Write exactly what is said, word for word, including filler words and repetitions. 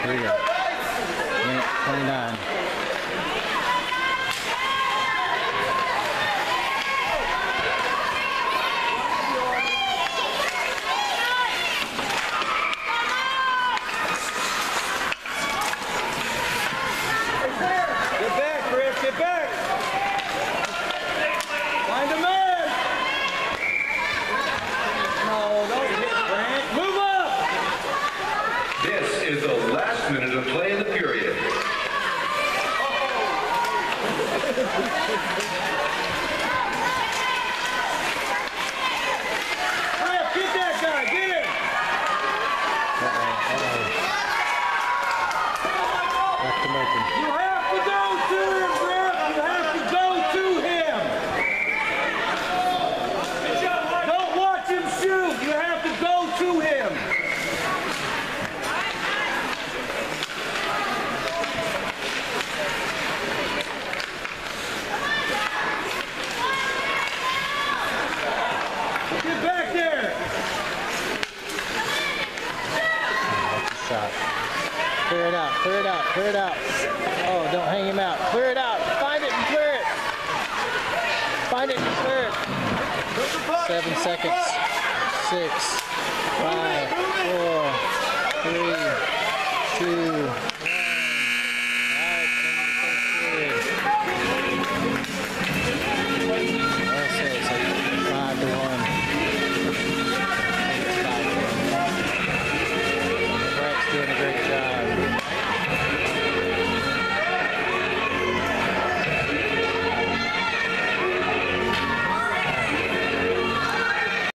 Here we go. Minute twenty-nine. Get back, Chris, get back! Find a man! No, don't hit Grant. Move up! This is the last minute of play in the period. Chris, get that guy, get him! Left him open. You have to go to him, Griff! You have to go to him! Don't watch him shoot! You have to go to him! Get back there! Shot. Clear it out, clear it out, clear it out. Oh, don't hang him out. Clear it out. Find it and clear it. Find it and clear it. Seven seconds. Six, five, four, three, two,